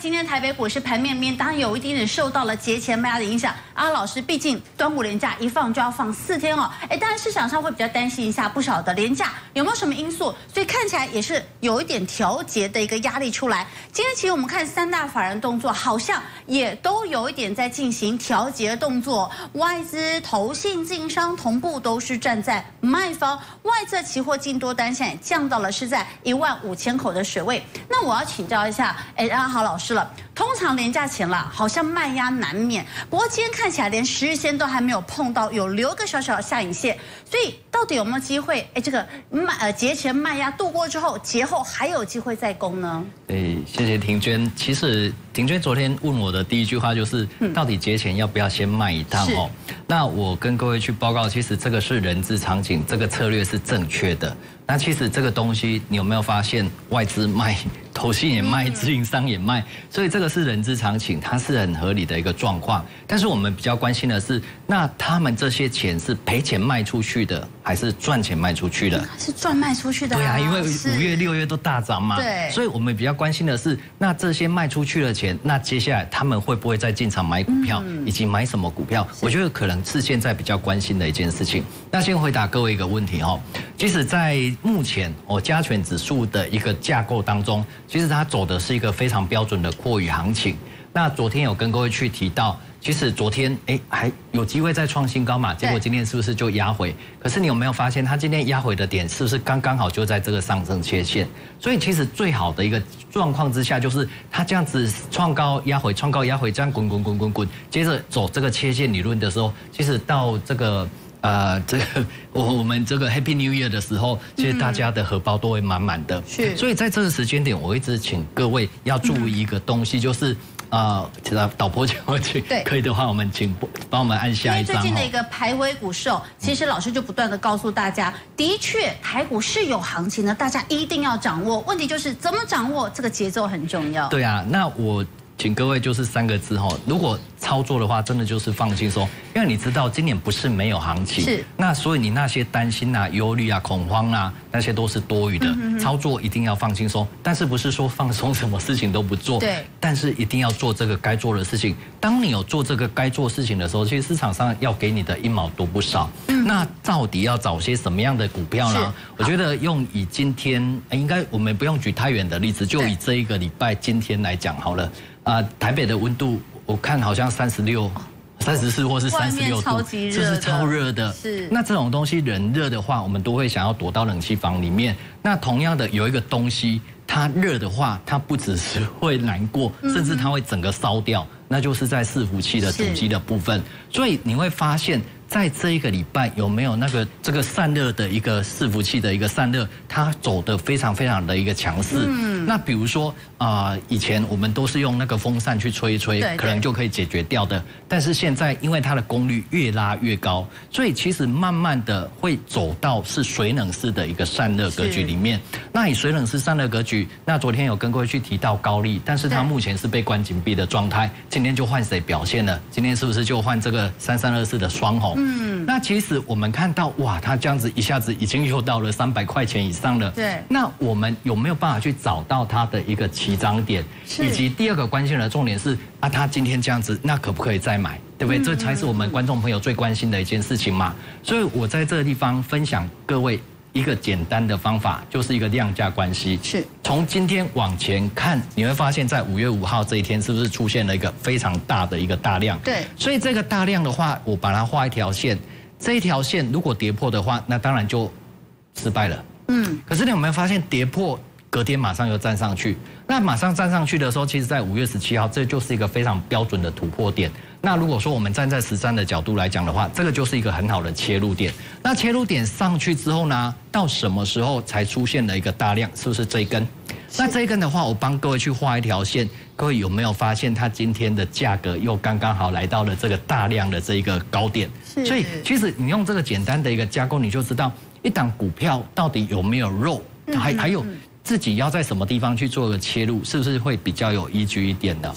今天台北股市盘面当然有一点点受到了节前卖压的影响。老师，毕竟端午连假一放就要放4天哦，当然市场上会比较担心一下，不少的连假有没有什么因素，所以看起来也是有一点调节的一个压力出来。今天其实我们看3大法人动作，好像也都有一点在进行调节的动作，外资、投信、自营商同步都是站在卖方，外资期货净多单现在降到了是在15000口的水位。那我要请教一下，阿豪老师了。通常连假前啦，好像卖压难免，不过今天看起来连10日线都还没有碰到，有留个小小的下影线，所以到底有没有机会？这个节前卖压度过之后，节后还有机会再攻呢？ 谢谢庭娟。其实庭娟昨天问我的第一句话就是，到底节前要不要先卖一趟哦？那我跟各位去报告，其实这个是人之常情，这个策略是正确的。那其实这个东西，你有没有发现外资卖，投信也卖，自营商也卖，所以这个是人之常情，它是很合理的一个状况。但是我们比较关心的是，那他们这些钱是赔钱卖出去的，还是赚钱卖出去的？ 是赚卖出去的。 对啊，因为5月、6月都大涨嘛。对。所以我们比较关心的是，那这些卖出去的钱，那接下来他们会不会再进场买股票，以及买什么股票？我觉得可能是现在比较关心的一件事情。那先回答各位一个问题哈，其实在目前加权指数的一个架构当中，其实它走的是一个非常标准的扩余行情。那昨天有跟各位去提到，其实昨天还有机会再创新高嘛，结果今天是不是就压回？可是你有没有发现，它今天压回的点是不是刚刚好就在这个上升切线？所以其实最好的一个状况之下，就是它这样子创高压回，创高压回，这样滚，接着走这个切线理论的时候，其实到这个。我们这个 Happy New Year 的时候，其实大家的荷包都会满满的。是，所以在这个时间点，我一直请各位要注意一个东西，就是导播请过去，可以的话，我们请帮我们按下一张。因为最近的一个排位股市其实老师就不断的告诉大家，的确台股是有行情的，大家一定要掌握。问题就是怎么掌握，这个节奏很重要。 对啊，那我请各位就是3个字如果操作的话，真的就是放轻松，因为你知道今年不是没有行情，是那所以你那些担心啊、忧虑啊、恐慌啊，那些都是多余的。操作一定要放轻松，但是不是说放松什么事情都不做，对，但是一定要做这个该做的事情。当你有做这个该做事情的时候，其实市场上要给你的1毛都不少。那到底要找些什么样的股票呢？我觉得以今天应该我们不用举太远的例子，就以这一个礼拜今天来讲好了。台北的温度我看好像34或是36度，这是超热的。是，那这种东西人热的话，我们都会想要躲到冷气房里面。那同样的有一个东西，它热的话，它不只是会难过，甚至它会整个烧掉，那就是在伺服器的主机的部分。所以你会发现，在这一个礼拜有没有这个散热的一个伺服器的一个散热，它走得非常的一个强势。那比如说以前我们都是用那个风扇去吹一吹，可能就可以解决掉的。但是现在因为它的功率越拉越高，所以其实慢慢的会走到是水冷式的一个散热格局里面。那以水冷式散热格局，那昨天有跟各位去提到高力，但是它目前是被关紧闭的状态。今天就换谁表现了？今天是不是就换这个3324的双红？那其实我们看到哇，它这样子一下子已经又到了300块钱以上了。对，那我们有没有办法去找到它的一个起涨点？以及第二个关键的重点是它今天这样子，那可不可以再买？对不对？这才是我们观众朋友最关心的一件事情嘛。所以我在这个地方分享各位一个简单的方法，就是一个量价关系。是，从今天往前看，你会发现在5月5号这一天，是不是出现了一个非常大的一个大量？对，所以这个大量的话，我把它画一条线，这一条线如果跌破的话，那当然就失败了。可是你有没有发现跌破，隔天马上又站上去？那马上站上去的时候，其实在5月17号，这就是一个非常标准的突破点。那如果说我们站在13的角度来讲的话，这个就是一个很好的切入点。那切入点上去之后呢，到什么时候才出现了一个大量？是不是这一根？那这一根的话，我帮各位去画一条线，各位有没有发现它今天的价格又刚刚好来到了这个大量的这一个高点？所以其实你用这个简单的一个架构，你就知道一档股票到底有没有肉，还有自己要在什么地方去做个切入，是不是会比较有依据一点的？是，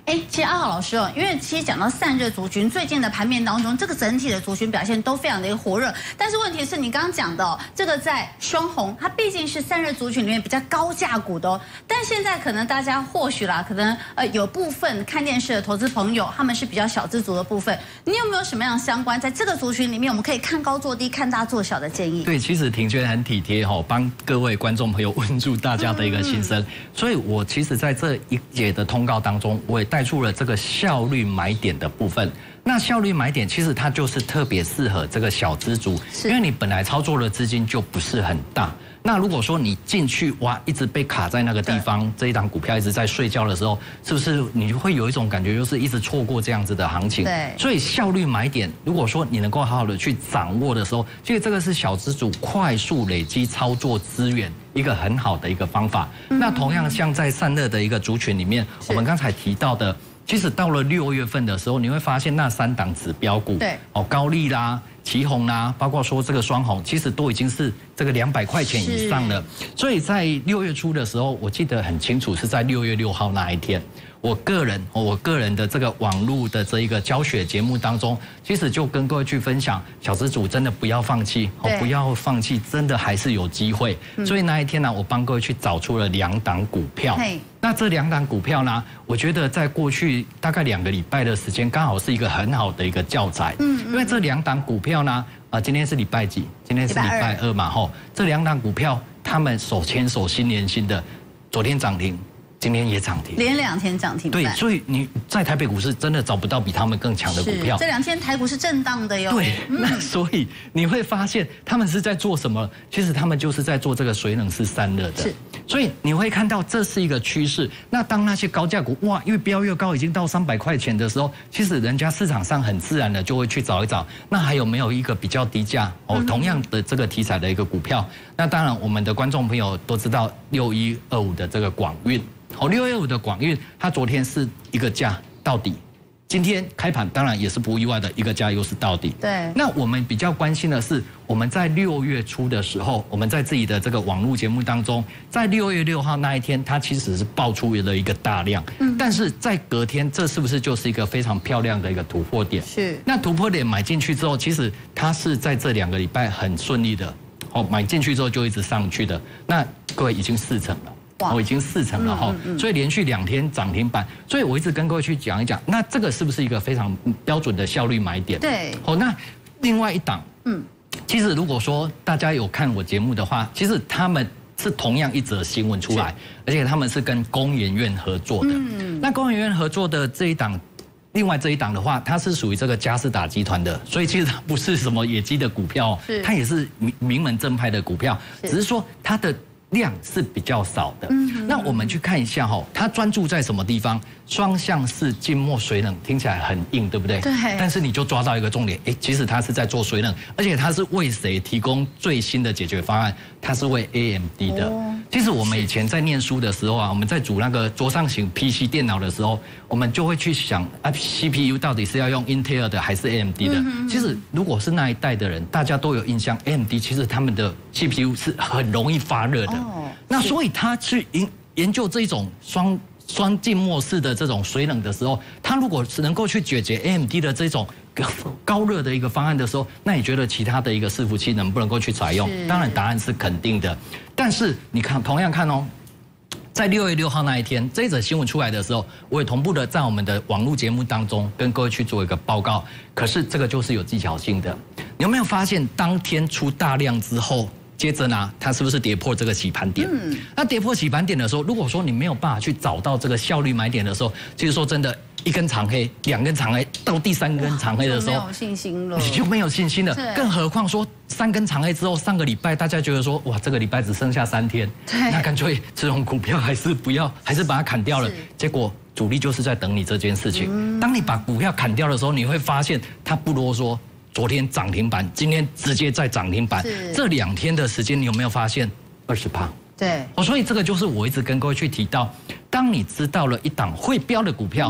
其实阿豪老师哦，因为其实讲到散热族群，最近的盘面当中，这个整体的族群表现都非常的火热。但是问题是你刚刚讲的哦，这个在双红，它毕竟是散热族群里面比较高价股的哦。但现在可能大家或许啦，可能有部分看电视的投资朋友，他们是比较小资族的部分。你有没有什么样相关在这个族群里面，我们可以看高做低、看大做小的建议？ 对，其实庭娟很体贴哈，帮各位观众朋友问住大家的一个心声。所以我其实在这一节的通告当中，我也带出了这个效率买点的部分。那效率买点其实它就是特别适合这个小资族，因为你本来操作的资金就不是很大。那如果说你进去哇，一直被卡在那个地方，这一档股票一直在睡觉的时候，是不是你会有一种感觉，就是一直错过这样子的行情？ 对。 所以效率买点，如果说你能够好好的去掌握的时候，其实这个是小资主快速累积操作资源一个很好的一个方法。那同样像在散热的一个族群里面，我们刚才提到的。其实到了6月份的时候，你会发现那3档指标股，对，高力啦、奇鋐啦，包括说这个双红，其实都已经是这个200块钱以上了。所以在6月初的时候，我记得很清楚，是在6月6号那一天。我个人的这个网络的这一个教学节目当中，其实就跟各位去分享，小资主真的不要放弃，不要放弃，真的还是有机会。所以那一天呢，我帮各位去找出了2档股票。那这2档股票呢，我觉得在过去大概2个礼拜的时间，刚好是一个很好的一个教材。因为这2档股票呢，今天是礼拜几？今天是礼拜2嘛，这2档股票，他们手牵手心连心的，昨天涨停。今天也涨停， 连2天涨停。 对，所以你在台北股市真的找不到比他们更强的股票。 这2天台股是震荡的哟。 对，那所以你会发现他们是在做什么？其实他们就是在做这个水冷式散热的。是，所以你会看到这是一个趋势。那当那些高价股哇越飙越高，已经到300块钱的时候，其实人家市场上很自然的就会去找一找，那还有没有一个比较低价同样的这个题材的一个股票？那当然，我们的观众朋友都知道6125的这个广运。6125的广运，它昨天是一个价到底，今天开盘当然也是不意外的一个价又是到底。 对。 那我们比较关心的是，我们在6月初的时候，我们在自己的这个网络节目当中，在6月6号那一天，它其实是爆出了一个大量。但是在隔天，这是不是就是一个非常漂亮的一个突破点？ 是。 那突破点买进去之后，其实它是在这2个礼拜很顺利的，买进去之后就一直上去的。那各位已经4成了。已经4成了哈，所以连续2天涨停板，所以我一直跟各位去讲一讲，那这个是不是一个非常标准的效率买点？ 对。 那另外一档，其实如果说大家有看我节目的话，其实他们是同样一则新闻出来，而且他们是跟工研院合作的。那工研院合作的这一档。另外这一档的话，它是属于这个嘉士达集团的，所以其实它不是什么野鸡的股票，它也是名门正派的股票，只是说它的量是比较少的。那我们去看一下它专注在什么地方？双向式静默水冷听起来很硬，对不对？ 对。 但是你就抓到一个重点，其实它是在做水冷，而且它是为谁提供最新的解决方案？它是为 AMD 的。其实我们以前在念书的时候啊，我们在组那个桌上型 PC 电脑的时候，我们就会去想CPU 到底是要用 Intel 的还是 AMD 的？其实如果是那一代的人，大家都有印象 ，AMD 其实他们的 CPU 是很容易发热的。那所以他去研究这种双静默式的这种水冷的时候，它如果是能够去解决 AMD 的这种高热的一个方案的时候，那你觉得其他的一个伺服器能不能够去采用？当然答案是肯定的。但是你看，同样看在6月6号那一天，这一则新闻出来的时候，我也同步的在我们的网络节目当中跟各位去做一个报告。可是这个就是有技巧性的，你有没有发现当天出大量之后？接着呢，它是不是跌破这个洗盘点？那跌破洗盘点的时候，如果说你没有办法去找到这个效率买点的时候，其实说真的，1根长黑，2根长黑，到第3根长黑的时候， 没有信心了， 你就没有信心了。更何况说3根长黑之后，上个礼拜大家觉得说，哇，这个礼拜只剩下3天，那干脆这种股票还是不要，还是把它砍掉了。结果主力就是在等你这件事情。当你把股票砍掉的时候，你会发现它不啰嗦。昨天涨停板，今天直接再涨停板，这2天的时间，你有没有发现20%？ 对， 所以这个就是我一直跟各位去提到，当你知道了一档会飙的股票，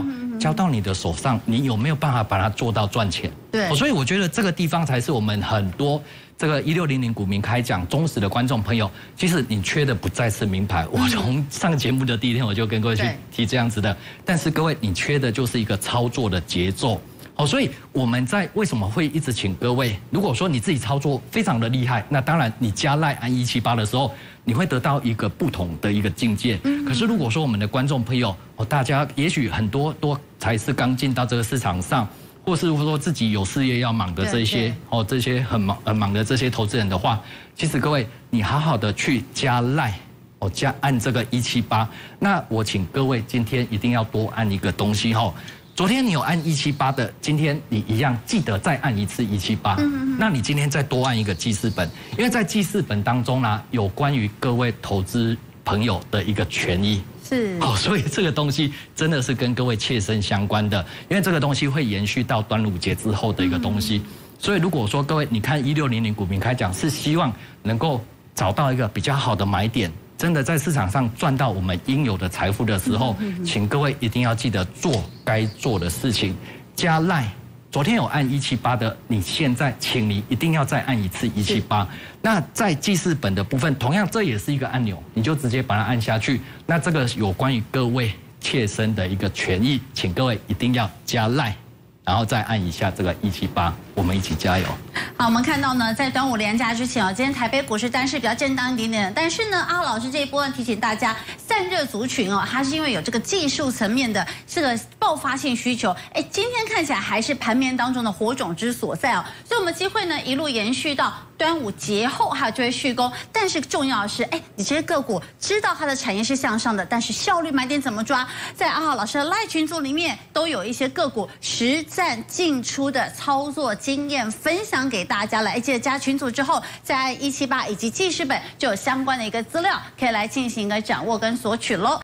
交到你的手上，你有没有办法把它做到赚钱？ 对， 所以我觉得这个地方才是我们很多这个1600股民开讲忠实的观众朋友，其实你缺的不再是名牌。我从上节目的第一天我就跟各位去提这样子的，但是各位你缺的就是一个操作的节奏。所以我们在为什么会一直请各位？如果说你自己操作非常的厉害，那当然你加赖按178的时候，你会得到一个不同的一个境界。可是如果说我们的观众朋友，大家也许很多都才是刚进到这个市场上，或是说自己有事业要忙的这些这些很忙的这些投资人的话，其实各位你好好的去加赖加按这个178，那我请各位今天一定要多按一个东西昨天你有按178的，今天你一样记得再按一次178。那你今天再多按一个记事本，因为在记事本当中呢，有关于各位投资朋友的一个权益。 是。 所以这个东西真的是跟各位切身相关的，因为这个东西会延续到端午节之后的一个东西。所以如果说各位你看1600股民开讲是希望能够找到一个比较好的买点。真的在市场上赚到我们应有的财富的时候，请各位一定要记得做该做的事情。加赖，昨天有按178的，你现在请你一定要再按一次178。那在记事本的部分，同样这也是一个按钮，你就直接把它按下去。那这个有关于各位切身的一个权益，请各位一定要加赖，然后再按一下这个178，我们一起加油。 好，我们看到呢，在端午连假之前今天台北股市单是比较震荡一点点的，但是呢，阿老师这一波提醒大家，散热族群它是因为有这个技术层面的这个爆发性需求，今天看起来还是盘面当中的火种之所在所以我们机会呢一路延续到端午节后还有就会续攻，但是重要的是，你这些个股知道它的产业是向上的，但是效率买点怎么抓？在阿豪老师的赖群组里面都有一些个股实战进出的操作经验分享给大家了。记得加群组之后，在178以及记事本就有相关的一个资料可以来进行一个掌握跟索取喽。